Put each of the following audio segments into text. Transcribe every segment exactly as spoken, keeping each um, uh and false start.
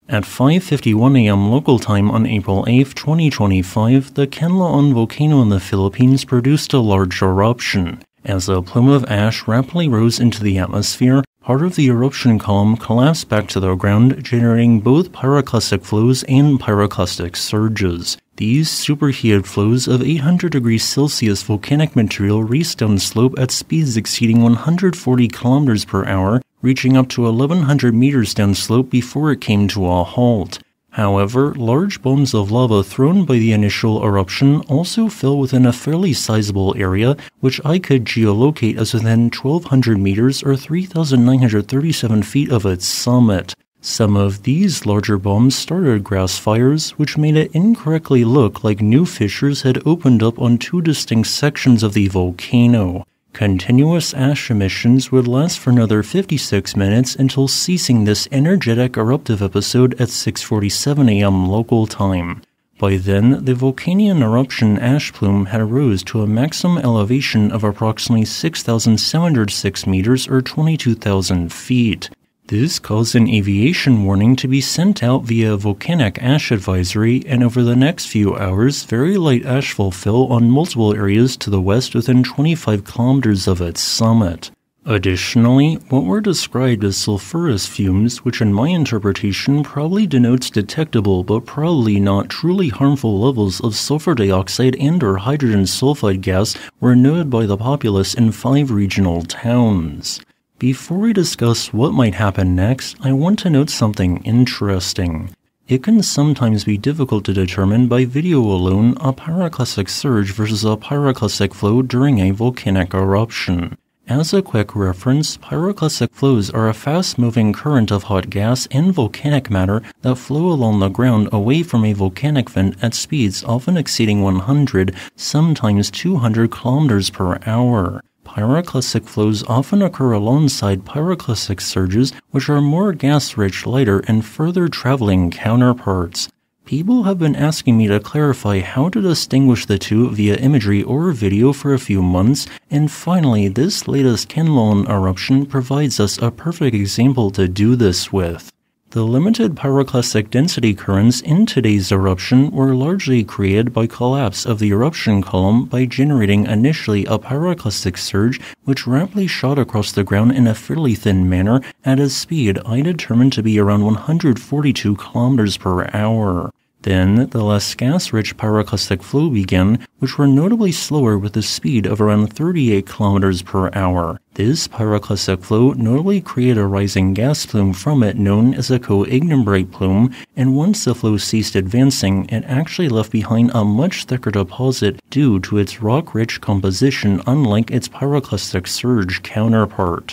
At five fifty-one a m local time on April eighth, twenty twenty-five, the Kanlaon Volcano in the Philippines produced a large eruption. As a plume of ash rapidly rose into the atmosphere, part of the eruption column collapsed back to the ground, generating both pyroclastic flows and pyroclastic surges. These superheated flows of eight hundred degrees Celsius volcanic material raced down slope at speeds exceeding one hundred forty kilometers per hour, reaching up to eleven hundred meters downslope before it came to a halt. However, large bombs of lava thrown by the initial eruption also fell within a fairly sizable area, which I could geolocate as within twelve hundred meters or three thousand nine hundred thirty-seven feet of its summit. Some of these larger bombs started grass fires, which made it incorrectly look like new fissures had opened up on two distinct sections of the volcano. Continuous ash emissions would last for another fifty-six minutes until ceasing this energetic eruptive episode at six forty-seven a m local time. By then, the Volcanian eruption ash plume had rose to a maximum elevation of approximately six thousand seven hundred six meters or twenty-two thousand feet. This caused an aviation warning to be sent out via Volcanic Ash Advisory, and over the next few hours, very light ashfall fell on multiple areas to the west within twenty-five kilometers of its summit. Additionally, what were described as sulfurous fumes, which in my interpretation probably denotes detectable but probably not truly harmful levels of sulfur dioxide and or hydrogen sulfide gas, were noted by the populace in five regional towns. Before we discuss what might happen next, I want to note something interesting. It can sometimes be difficult to determine by video alone a pyroclastic surge versus a pyroclastic flow during a volcanic eruption. As a quick reference, pyroclastic flows are a fast-moving current of hot gas and volcanic matter that flow along the ground away from a volcanic vent at speeds often exceeding one hundred, sometimes two hundred kilometers per hour. Pyroclastic flows often occur alongside pyroclastic surges, which are more gas-rich, lighter, and further traveling counterparts. People have been asking me to clarify how to distinguish the two via imagery or video for a few months, and finally this latest Kanlaon eruption provides us a perfect example to do this with. The limited pyroclastic density currents in today's eruption were largely created by collapse of the eruption column by generating initially a pyroclastic surge which rapidly shot across the ground in a fairly thin manner at a speed I determined to be around one hundred forty-two kilometers per hour. Then, the less gas-rich pyroclastic flow began, which were notably slower with a speed of around thirty-eight kilometers per hour. This pyroclastic flow notably created a rising gas plume from it known as a co-ignimbrite plume, and once the flow ceased advancing, it actually left behind a much thicker deposit due to its rock-rich composition unlike its pyroclastic surge counterpart.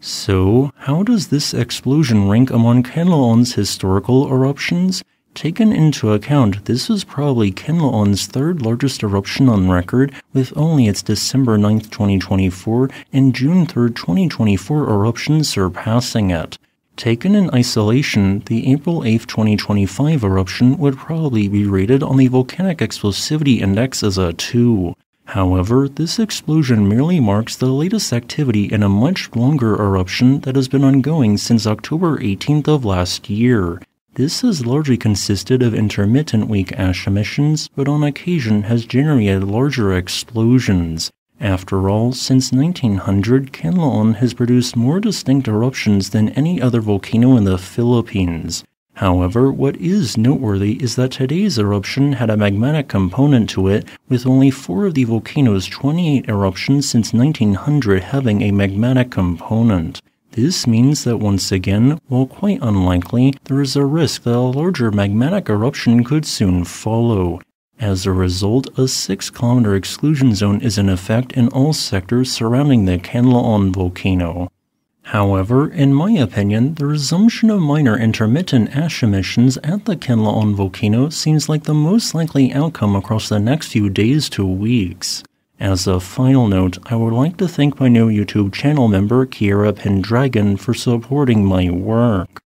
So, how does this explosion rank among Kanlaon's historical eruptions? Taken into account, this was probably Kanlaon's third largest eruption on record, with only its December ninth, twenty twenty-four and June third, twenty twenty-four eruptions surpassing it. Taken in isolation, the April eighth, twenty twenty-five eruption would probably be rated on the Volcanic Explosivity Index as a two. However, this explosion merely marks the latest activity in a much longer eruption that has been ongoing since October eighteenth of last year. This has largely consisted of intermittent weak ash emissions, but on occasion has generated larger explosions. After all, since nineteen hundred, Kanlaon has produced more distinct eruptions than any other volcano in the Philippines. However, what is noteworthy is that today's eruption had a magmatic component to it, with only four of the volcano's twenty-eight eruptions since nineteen hundred having a magmatic component. This means that once again, while quite unlikely, there is a risk that a larger magmatic eruption could soon follow. As a result, a six kilometer exclusion zone is in effect in all sectors surrounding the Kanlaon volcano. However, in my opinion, the resumption of minor intermittent ash emissions at the Kanlaon volcano seems like the most likely outcome across the next few days to weeks. As a final note, I would like to thank my new YouTube channel member, Kiera Pendragon, for supporting my work.